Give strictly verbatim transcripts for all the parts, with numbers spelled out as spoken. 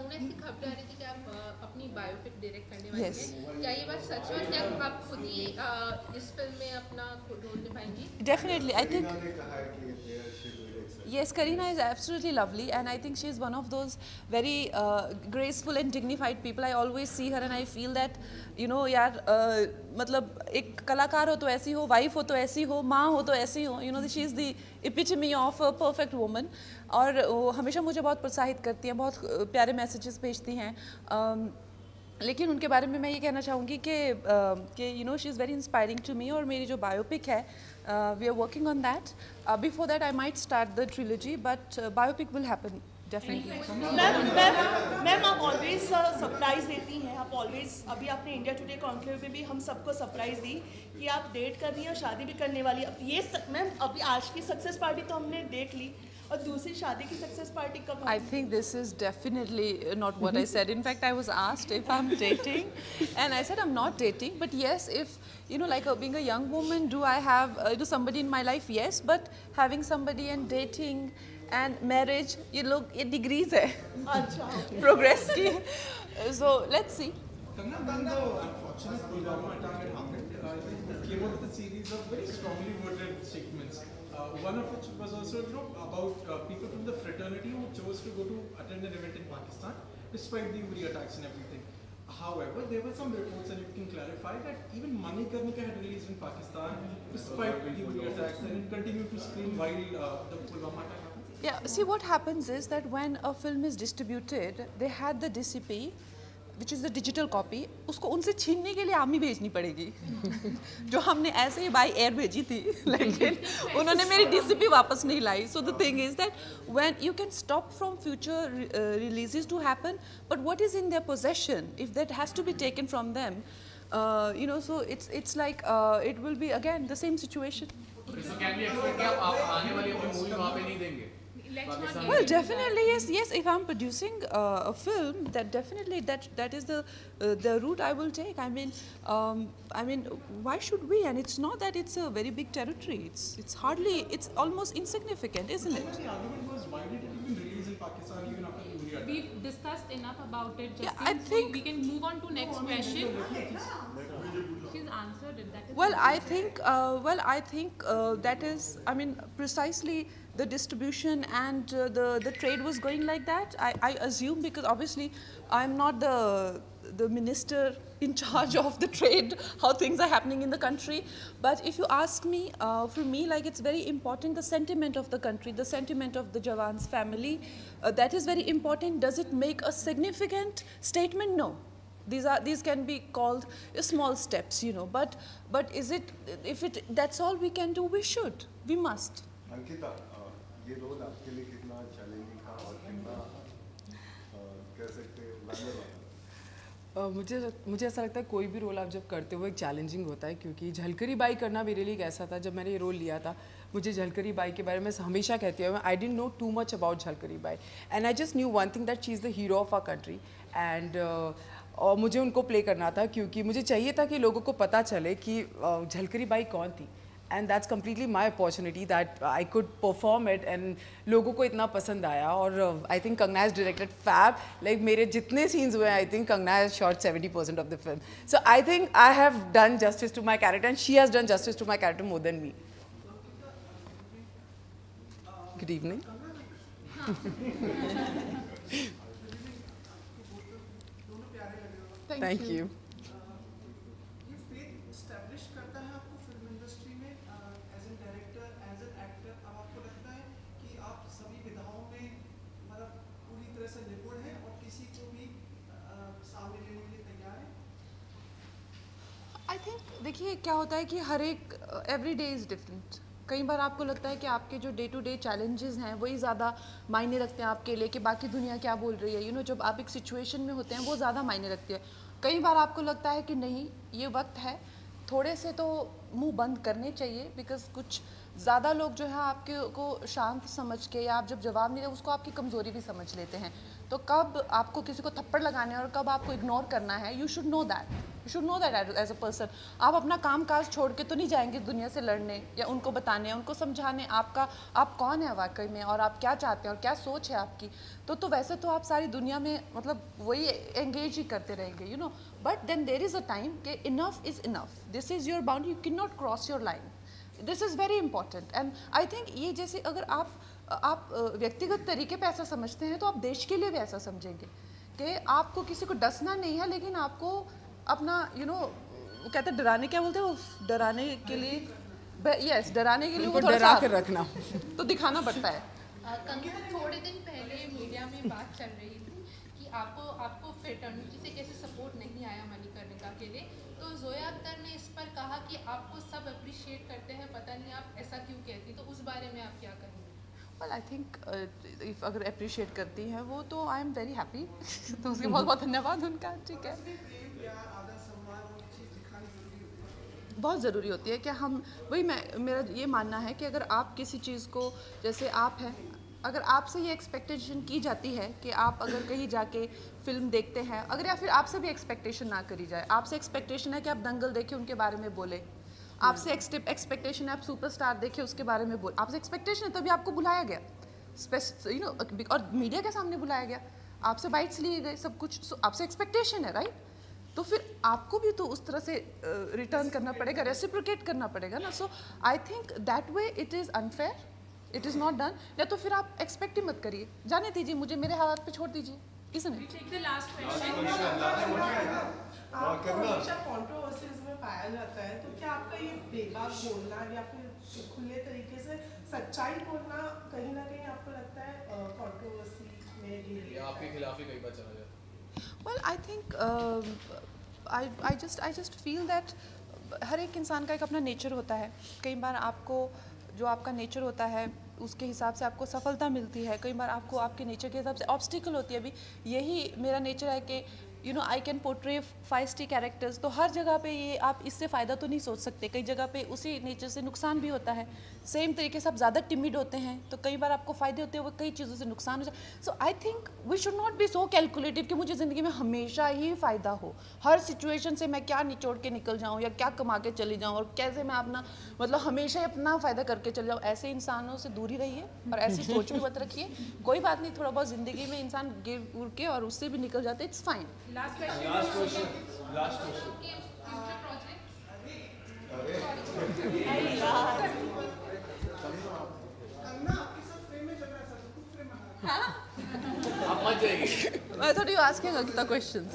कंगना ऐसी खबर आ रही थी कि आप अ, अपनी बायोपिक डायरेक्ट करने वाली Yes. हैं, क्या ये बात सच है और क्या आप खुद ही अ, इस फिल्म में अपना रोल निभाएंगी? Definitely, I think. करीना ने कहा है कि they are- she's very excited. Yes, Kareena is absolutely lovely, and I think she is one of those very uh, graceful and dignified people. I always see her, and I feel that, you know, यार uh, मतलब एक कलाकार हो तो ऐसी हो, wife हो तो ऐसी हो, माँ हो तो ऐसी हो. You know, she is the epitome of a perfect woman. और वो हमेशा मुझे बहुत प्रोत्साहित करती हैं, बहुत uh, प्यारे मैसेजेस भेजती हैं. um, लेकिन उनके बारे में मैं ये कहना चाहूँगी कि कि you know she is very inspiring to me. और मेरी जो बायोपिक है, we are working on that. Before that I might start the trilogy, but biopic will happen definitely. Ma'am ma'am ma'am आप ऑलवेज सरप्राइज देती हैं. आप always, अभी आपने इंडिया टुडे कॉन्क्लेव में भी हम सबको सरप्राइज दी कि आप डेट कर रही हैं और शादी भी करने वाली है. अब ये मैम अभी आज की सक्सेस पार्टी तो हमने देख ली, और दूसरी शादी की सक्सेस पार्टी कब? I think this is definitely not what I said. In fact, I was asked if I'm dating, and I said I'm not dating. But yes, if you know, like uh, being a young woman, do I have uh, you know, somebody in my life? Yes, but having somebody and dating and marriage, ये लोग ये degrees है अच्छा. progress की. So let's see. Kangna, when the unfortunate Pulwama attack had happened, uh, it came out with a series of very strongly worded statements. Uh, one of which was also, you know, about uh, people from the fraternity who chose to go to attend an event in Pakistan despite the Uri attacks and everything. However, there were some reports, and you can clarify, that even Manikarnika had released in Pakistan despite the Uri attacks, and it continued to screen while uh, the Pulwama attack happened. Yeah, see what happens is that when a film is distributed, they had the D C P, which is the digital copy. उसको उनसे छीनने के लिए army भेजनी पड़ेगी जो हमने ऐसे ही बाई एयर भेजी थी, लेकिन उन्होंने मेरी डीसीपी वापस नहीं लाई. So the thing is that when you can stop from future uh, releases to happen, but what is in their possession, if that has to be taken from them, uh, you know, so it's it's like uh, it will be again the same situation. So can we expect कि आप आने वाली अपनी movie वहाँ पे नहीं देंगे? Pakistan Well, definitely yes, yes. If I'm producing uh, a film, that definitely that that is the uh, the route I will take. I mean, um, I mean, why should we? And it's not that it's a very big territory. It's it's hardly, it's almost insignificant, isn't it? The argument was, why did it even release in Pakistan even after the Uri attack? We've discussed enough about it. Just Yeah, I think- we can move on to next question. She's answered it. That is Well, I think, uh, well, I think uh, that is, I mean, precisely the distribution and uh, the the trade was going like that. I, I assume, because obviously I'm not the the minister in charge of the trade, how things are happening in the country. But if you ask me, uh, for me, like, it's very important, the sentiment of the country, the sentiment of the Jawan's family, uh, that is very important. Does it make a significant statement? No. These are these can be called small steps, you know. But but is it, if it that's all we can do, we should, we must. Ankita, अ, ये role आपके लिए कितना challenging था और कितना अ, कह सकते हैं ग्लैमर वाला? Uh, मुझे मुझे ऐसा लगता है कोई भी रोल आप जब करते हो एक चैलेंजिंग होता है, क्योंकि झलकरी बाई करना मेरे लिए एक ऐसा था. जब मैंने ये रोल लिया था, मुझे झलकरी बाई के बारे में हमेशा कहती हूँ, I didn't know too much about Jhalkari Bai, and I just knew one thing, that she is the hero of our country. And और मुझे उनको प्ले करना था, क्योंकि मुझे चाहिए था कि लोगों को पता चले कि uh, झलकरी बाई कौन थी. And that's completely my opportunity that I could perform it, and लोगों को इतना पसंद आया. और I think Kangana has directed fab. Like मेरे जितने सीन्स हुए, I think Kangana has shot seventy percent of the film. So I think I have done justice to my character, and she has done justice to my character more than me. Good evening. Thank you. ये faith establish करता है आपको film industry में as an director, as an actor. अब आपको लगता है कि आप सभी विधाओं में मतलब पूरी तरह से निपुण हैं और किसी को भी अ, सामने लेने के लिए तैयार हैं? आई थिंक, देखिए क्या होता है कि हर एक, एवरी डे इज़ डिफरेंट. कई बार आपको लगता है कि आपके जो डे टू डे चैलेंजेस हैं वही ज़्यादा मायने रखते हैं आपके लिए, कि बाकी दुनिया क्या बोल रही है. यू you नो know, जब आप एक सिचुएशन में होते हैं वो ज़्यादा मायने रखती है. कई बार आपको लगता है कि नहीं, ये वक्त है थोड़े से तो मुंह बंद करने चाहिए, बिकॉज कुछ ज़्यादा लोग जो है आपके को शांत समझ के, या आप जब जवाब नहीं दे उसको आपकी कमज़ोरी भी समझ लेते हैं. तो कब आपको किसी को थप्पड़ लगाने और कब आपको इग्नोर करना है, you should know that. You should know that as a person. आप अपना काम काज छोड़ के तो नहीं जाएंगे दुनिया से लड़ने या उनको बताने, उनको समझाने आपका आप कौन है वाकई में और आप क्या चाहते हैं और क्या सोच है आपकी. तो तो वैसे तो आप सारी दुनिया में मतलब वही एंगेज ही करते रहेंगे, you know. But then there is a time कि enough is enough. This is your boundary. You cannot cross your line. This is very important. And I think ये जैसे अगर आप आप व्यक्तिगत तरीके पे ऐसा समझते हैं तो आप देश के लिए भी ऐसा समझेंगे कि आपको किसी को डसना नहीं है, लेकिन आपको अपना यू you नो know, वो कहते हैं डराने, क्या बोलते हैं वो, डराने के लिए, यस डराने के लिए वो थोड़ा डरा कर रखना तो दिखाना पड़ता है. कंगना, थोड़े दिन पहले मीडिया में बात चल रही थी कि आपको आपको फ्रेटर्निटी से कैसे सपोर्ट नहीं आया मणिकर्णिका के लिए, तो जोया अख्तर ने इस पर कहा कि आपको सब अप्रिशिएट करते हैं, पता नहीं आप ऐसा क्यों कहती, तो उस बारे में आप क्या कहेंगे? वेल आई थिंक इफ अगर अप्रिशिएट करती हैं वो तो आई एम वेरी हैप्पी. तो उसके बहुत बहुत धन्यवाद उनका. ठीक है, बहुत ज़रूरी होती है कि हम वही मैं मेरा ये मानना है कि अगर आप किसी चीज़ को, जैसे आप हैं, अगर आपसे ये एक्सपेक्टेशन की जाती है कि आप अगर कहीं जाके फिल्म देखते हैं, अगर या फिर आपसे भी एक्सपेक्टेशन ना करी जाए, आपसे एक्सपेक्टेशन है कि आप दंगल देखें उनके बारे में बोले, आपसे एक्सपेक्टेशन है आप सुपरस्टार देखें उसके बारे में बोले, आपसे एक्सपेक्टेशन है तभी आपको बुलाया गया, यू नो, और मीडिया के सामने बुलाया गया, आपसे बाइट्स लिए गए, सब कुछ, so, आपसे एक्सपेक्टेशन है, राइट? तो फिर आपको भी तो उस तरह से रिटर्न uh, करना पड़ेगा, रेसिप्रोकेट करना पड़ेगा ना. So I think that way it is unfair, it is not done. या तो फिर आप एक्सपेक्ट ही मत करिए, जाने दीजिए, मुझे मेरे हालात पे छोड़ दीजिए. किसने हमेशा कंट्रोवर्सीज में पाया जाता है, तो क्या आपका ये बेबाक बोलना या फिर खुले तरीके से सच्चाई बोलना कहीं ना कहीं आपको लगता है कंट्रोवर्सी में या आपके खिलाफ ही कई बार चला जाए? Well, I think uh, I I just I just feel that हर एक इंसान का एक अपना नेचर होता है. कई बार आपको जो आपका नेचर होता है उसके हिसाब से आपको सफलता मिलती है, कई बार आपको आपके नेचर के हिसाब से ऑब्स्टिकल होती है. अभी यही मेरा नेचर है कि you know I can portray feisty characters, तो हर जगह पे ये आप इससे फ़ायदा तो नहीं सोच सकते, कई जगह पे उसी नेचर से नुकसान भी होता है. सेम तरीके से आप ज़्यादा टिमिड होते हैं तो कई बार आपको फ़ायदे होते हैं, वो कई चीज़ों से नुकसान हो जाए. So I think we should not be so calculative कि मुझे ज़िंदगी में हमेशा ही फ़ायदा हो, हर सिचुएशन से मैं क्या निचोड़ के निकल जाऊँ या क्या कमा के चली जाऊँ और कैसे मैं अपना मतलब हमेशा ही अपना फ़ायदा करके चले जाऊँ. ऐसे इंसानों से दूर ही रहिए और ऐसी सोच भी मत रखिए. कोई बात नहीं, थोड़ा बहुत ज़िंदगी में इंसान गिर उड़ के और उससे भी निकल जाते, it's fine. Last question last question future project. आप मत जाइए. I thought you asking Ankita questions.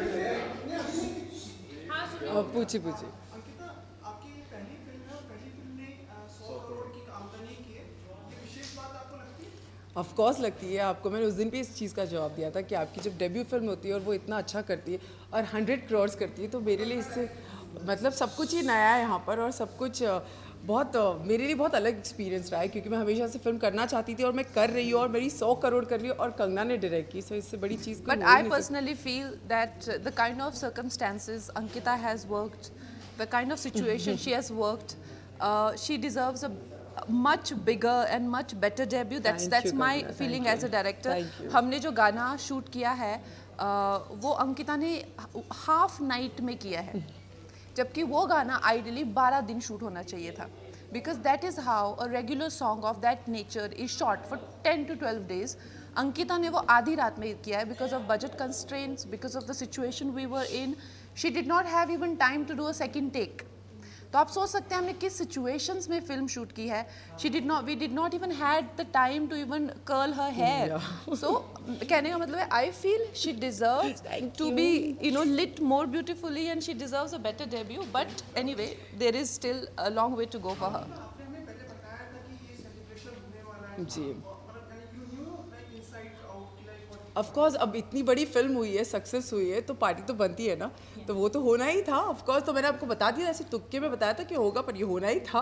पूछिए पूछिए. अंकिता, आपकी पहली फिल्म है और पहली फिल्म ने सौ करोड़ की आमदनी की है, ये विशेष बात आपको लगती है? ऑफ कोर्स लगती है. आपको मैंने उस दिन भी इस चीज़ का जवाब दिया था कि आपकी जब डेब्यू फिल्म होती है और वो इतना अच्छा करती है और हंड्रेड करोड़ करती है, तो मेरे लिए इससे मतलब सब कुछ ही नया है यहाँ पर और सब कुछ बहुत मेरे लिए बहुत अलग एक्सपीरियंस रहा है, क्योंकि मैं हमेशा से फिल्म करना चाहती थी और मैं कर रही हूँ और मेरी सौ करोड़ कर रही हूँ और कंगना ने डायरेक्ट की. सो इससे बड़ी चीज़. But I personally feel that the kind of circumstances Ankita has worked, the kind of situation she has worked, uh, she deserves a much bigger and much better debut. That's Thank that's you, my Kankana. feeling Thank as a you. director. Thank you. हमने जो गाना shoot किया है uh, वो अंकिता ने half night में किया है, जबकि वो गाना आइडियली बारह दिन शूट होना चाहिए था. Because that is how a regular song of that nature is shot for ten to twelve days. Ankita ने वो आधी रात में किया है because of budget constraints, because of the situation we were in. She did not have even time to do a second take. तो आप सोच सकते हैं हमने किस situations में फिल्म शूट की है. She did not, we did not even had the time to even curl her hair. Yeah. So कहने का मतलब है I feel she deserves to you. be you know lit more beautifully and she deserves a better debut. But anyway, there is still a long way to go for her. आपने हमें पहले बताया था कि ये सेलिब्रेशन होने वाला है. जी. You knew like inside out like what. Of course अब इतनी बड़ी फिल्म हुई है, सक्सेस हुई है, तो पार्टी तो बनती है ना, तो वो तो होना ही था. Of course. तो मैंने आपको बता दिया, ऐसे तुक्के में बताया था कि होगा, पर ये होना ही था.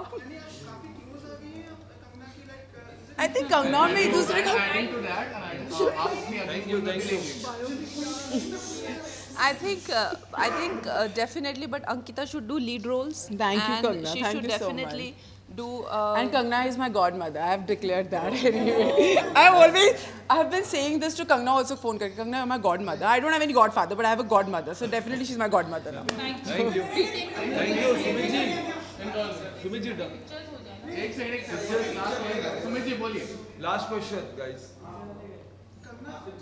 आई थिंक कंगना में एक दूसरे का I think uh, I think uh, definitely, but Ankita should do lead roles. Thank you, and Kangna. she Thank should you so definitely do. Uh, And Kangna is my godmother. I have declared that anyway. I have always, I have been saying this to Kangna also. Phone karke, Kangna, you're my godmother. I don't have any godfather, but I have a godmother. So definitely she's my godmother now. Thank Thank you. Thank you, Sumit ji. Sumit ji, done. एक second एक second last में सुमित जी बोलिए last question guys करना आप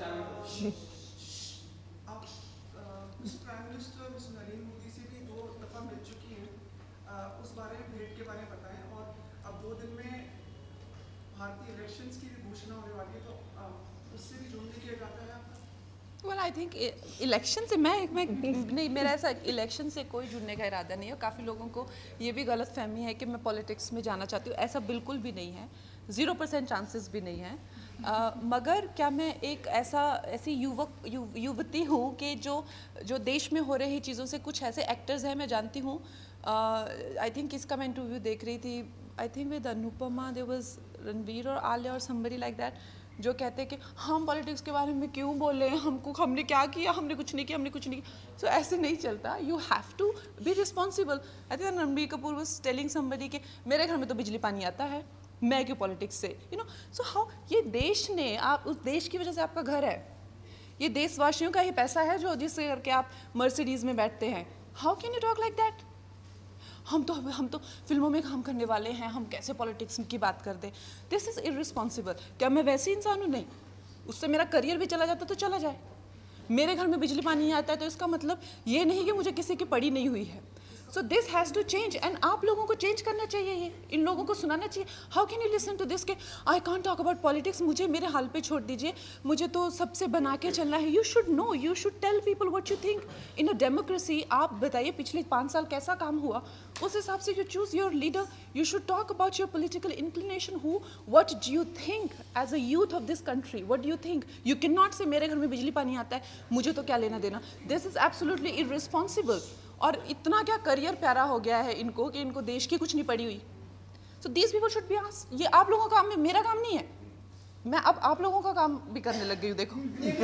mister prime minister mister Narendra Modi से भी दो दफा मिल चुकी हैं, उस बारे में भेंट के बारे में बताएं। और अब दो दिन में भारतीय इलेक्शंस की भी घोषणा होने वाली है, तो उससे भी जुड़ने की इरादा है आपका? वेल आई थिंक इलेक्शन से मैं मैं नहीं, मेरा ऐसा इलेक्शन से कोई जुड़ने का इरादा नहीं है। काफ़ी लोगों को ये भी गलत फहमी है कि मैं पॉलिटिक्स में जाना चाहती हूँ, ऐसा बिल्कुल भी नहीं है, ज़ीरो परसेंट चांसेस भी नहीं है। uh, मगर क्या मैं एक ऐसा ऐसी युवक यु, युवती हूँ कि जो जो देश में हो रही चीज़ों से कुछ ऐसे एक्टर्स हैं मैं जानती हूँ। आई थिंक इसका मैं इंटरव्यू देख रही थी, I think with Anupama, there was Ranveer और आलिया और समबडी लाइक दैट, जो कहते हैं कि हम पॉलिटिक्स के बारे में क्यों बोले, हमको हमने क्या किया, हमने कुछ नहीं किया, हमने कुछ नहीं किया। सो so, ऐसे नहीं चलता, you have to be responsible. I think Ranbir Kapoor was telling somebody कि मेरे घर में तो बिजली पानी आता है, मैं क्यों पॉलिटिक्स से, यू नो। सो हाउ, ये देश ने, आप उस देश की वजह से आपका घर है, ये देशवासियों का ही पैसा है जो जिससे करके आप मर्सिडीज में बैठते हैं। How can you talk like that? हम तो हम तो फिल्मों में काम करने वाले हैं, हम कैसे पॉलिटिक्स की बात कर दें? This is irresponsible. क्या मैं वैसी इंसान हूँ? नहीं, उससे मेरा करियर भी चला जाता तो चला जाए। मेरे घर में बिजली पानी नहीं आता है तो इसका मतलब ये नहीं कि मुझे किसी की पड़ी नहीं हुई है। So this has to change, and आप लोगों को चेंज करना चाहिए, ये इन लोगों को सुनाना चाहिए। How can you listen to this के I can't talk about politics, मुझे मेरे हाल पे छोड़ दीजिए, मुझे तो सबसे बना के चलना है। You should know, you should tell people what you think in a democracy. आप बताइए पिछले पाँच साल कैसा काम हुआ, उस हिसाब से you choose your leader. You should talk about your political inclination, who what do you think as a youth of this country, what do you think. You can not say मेरे घर में बिजली पानी आता है, मुझे तो क्या लेना देना। This is absolutely irresponsible. और इतना क्या करियर प्यारा हो गया है इनको कि इनको देश की कुछ नहीं पड़ी हुई। So these people should be asked. ये आप लोगों का काम है, मेरा काम नहीं है। मैं अब आप लोगों का काम भी करने लग गई हूँ। देखो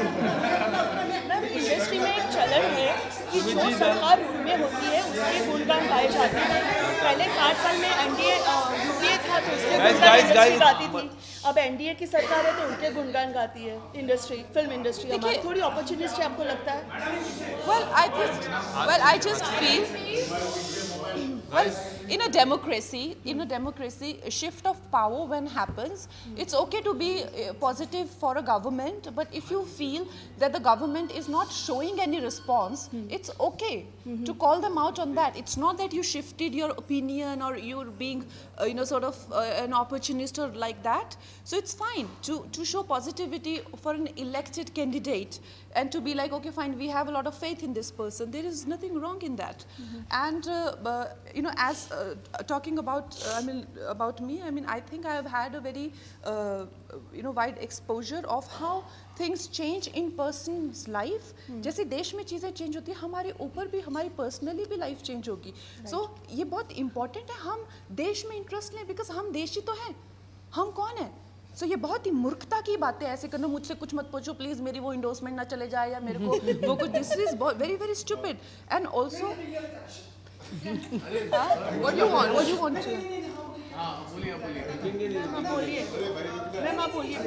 मैम, इंडस्ट्री में एक चलन है कि जो सरकार रूल में होती है उसके गुणगान गाए जाते हैं। पहले साठ साल में एनडीए यूपीए था तो उसके गुणगान इंडस्ट्री गाती थी, अब एनडीए की सरकार है तो उनके गुणगान गाती है इंडस्ट्री, फिल्म इंडस्ट्री। हमारी थोड़ी अपॉर्चुनिटी आपको लगता है? Well I think well I just feel well in a democracy in a democracy a shift of power when happens, it's okay to be uh, positive for a government, but if you feel that the government is not showing any response, mm. it's okay mm-hmm. to call them out on that. It's not that you shifted your opinion or you're being uh, you know sort of uh, an opportunist or like that. So it's fine to to show positivity for an elected candidate and to be like, okay fine, we have a lot of faith in this person, there is nothing wrong in that. Mm-hmm. And uh, uh, you know as uh, talking about uh, I mean about me, I mean I think I have had a very uh, you know wide exposure of how things change in person's life. hmm. जैसे देश में चीज़ें change होती है, हमारे ऊपर भी हमारी पर्सनली भी लाइफ चेंज होगी। सो right. so, ये बहुत इंपॉर्टेंट है हम देश में इंटरेस्ट लें, बिकॉज हम देशी तो हैं, हम कौन है। सो so, ये बहुत ही मूर्खता की बातें ऐसे करना, मुझसे कुछ मत पूछो प्लीज, मेरी वो इंडोर्समेंट ना चले जाए या मेरे को वो कुछ, this is very very stupid. And also what you want what you want to हां बोलिए बोलिए हां बोलिए मैम, आप बोलिए।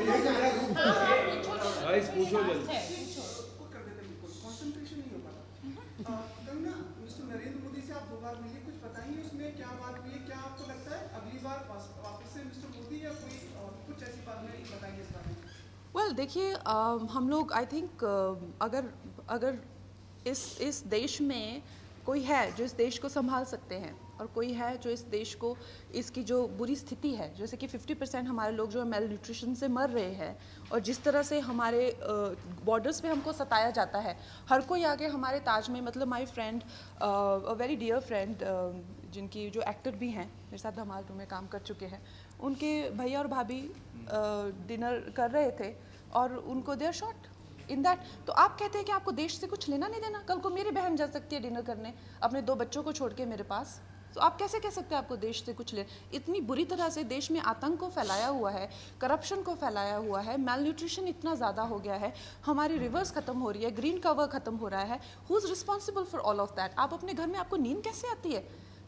गाइस पूछो जल्दी। कर देते हैं, कंसंट्रेशन नहीं हो पाता। कंगना, मिस्टर नरेंद्र मोदी से आप दो बार मिले, कुछ बताइए उसमें क्या बात हुई है, क्या आपको लगता है अगली बार वापस से मिस्टर मोदी या कोई कुछ ऐसी बात नहीं बताइए इस बारे में? वेल देखिए, हम लोग आई थिंक अगर अगर इस इस देश में कोई है जो इस देश को संभाल सकते हैं और कोई है जो इस देश को, इसकी जो बुरी स्थिति है, जैसे कि फिफ्टी परसेंट हमारे लोग जो है मेल न्यूट्रिशन से मर रहे हैं, और जिस तरह से हमारे बॉर्डर्स पे हमको सताया जाता है, हर कोई आगे हमारे ताज में, मतलब my friend, a very dear friend, जिनकी जो एक्टर भी हैं, मेरे साथ धमाल टू में काम कर चुके हैं, उनके भैया और भाभी डिनर कर रहे थे और उनको देयर शॉट इन दैट। तो आप कहते हैं कि आपको देश से कुछ लेना नहीं देना, कल को मेरी बहन जा सकती है डिनर करने अपने दो बच्चों को छोड़ के मेरे पास, तो आप कैसे कह सकते हैं आपको देश से कुछ ले। इतनी बुरी तरह से देश में आतंक को फैलाया हुआ है, करप्शन को फैलाया हुआ है, मेल न्यूट्रिशन इतना ज़्यादा हो गया है, हमारी रिवर्स खत्म हो रही है, ग्रीन कवर खत्म हो रहा है। Who is responsible for all of that? आप अपने घर में, आपको नींद कैसे आती है?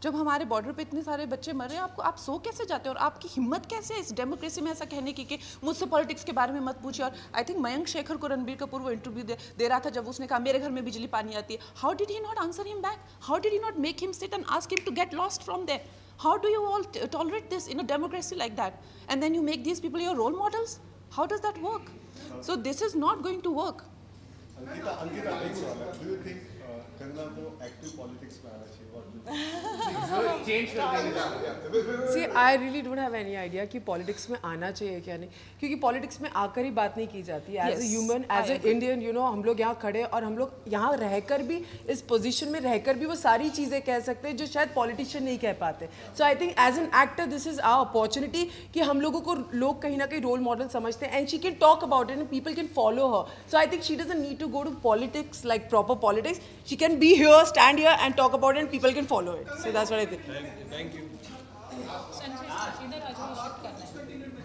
जब हमारे बॉर्डर पे इतने सारे बच्चे मर रहे हैं, आपको आप सो कैसे जाते हैं? और आपकी हिम्मत कैसे है इस डेमोक्रेसी में ऐसा कहने की कि मुझसे पॉलिटिक्स के बारे में मत पूछिए? और आई थिंक मयंक शेखर को रणबीर कपूर वो इंटरव्यू दे, दे रहा था जब उसने कहा मेरे घर में बिजली पानी आती है. How did he not answer him back? How did he not make him sit and ask him to get lost from there? How do you all t- tolerate this in a democracy like that? And then you make these people your role models? How does that work? So this is not going to work. Ankita Ankita एक सवाल है. Do you think uh, Kangana को active politics में आना चाहिए? What change कर देंगे. See, I really don't have any idea कि पॉलिटिक्स में आना चाहिए क्या नहीं, क्योंकि पॉलिटिक्स में आकर ही बात नहीं की जाती. As a human, as a Indian, you know, हम लोग यहाँ खड़े और हम लोग यहाँ रहकर भी, इस पोजीशन में रहकर भी वो सारी चीज़ें कह सकते हैं जो शायद पॉलिटिशियन नहीं कह पाते. So I think as an actor this is our opportunity कि हम लोगों को लोग कहीं ना कहीं रोल मॉडल समझते हैं, and she can talk about it and people can follow her. So I think she doesn't need to go to politics like proper politics. She can be here, stand here and talk about it and people can follow it. So that's what I think. Thank you. Thank you. Sanjay इधर आ जाओ, shift करना है.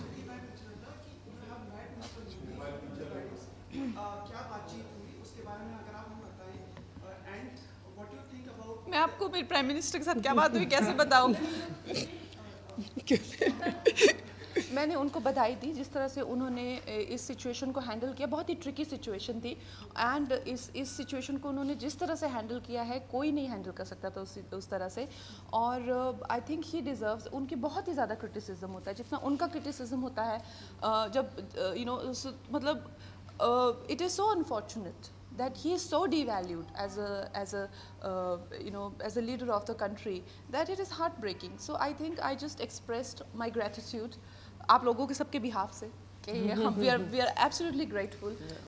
क्या बातचीत हुई उसके बारे में अगर आप हमें बताएं, and what you think about. मैं आपको मेरे प्राइम मिनिस्टर के साथ क्या बात हुई कैसे बताऊं? मैंने उनको बधाई दी जिस तरह से उन्होंने इस सिचुएशन को हैंडल किया. बहुत ही ट्रिकी सिचुएशन थी, एंड इस इस सिचुएशन को उन्होंने जिस तरह से हैंडल किया है कोई नहीं हैंडल कर सकता था उस उस तरह से. और आई थिंक ही डिज़र्व्स. उनकी बहुत ही ज़्यादा क्रिटिसिज्म होता है, जितना उनका क्रिटिसिज्म होता है uh, जब यू नो मतलब it is so unfortunate that he is so devalued as a as a uh, you know as a leader of the country that it is heartbreaking. So I think I just expressed my gratitude आप लोगों के सबके behalf से कि हम we are we are absolutely grateful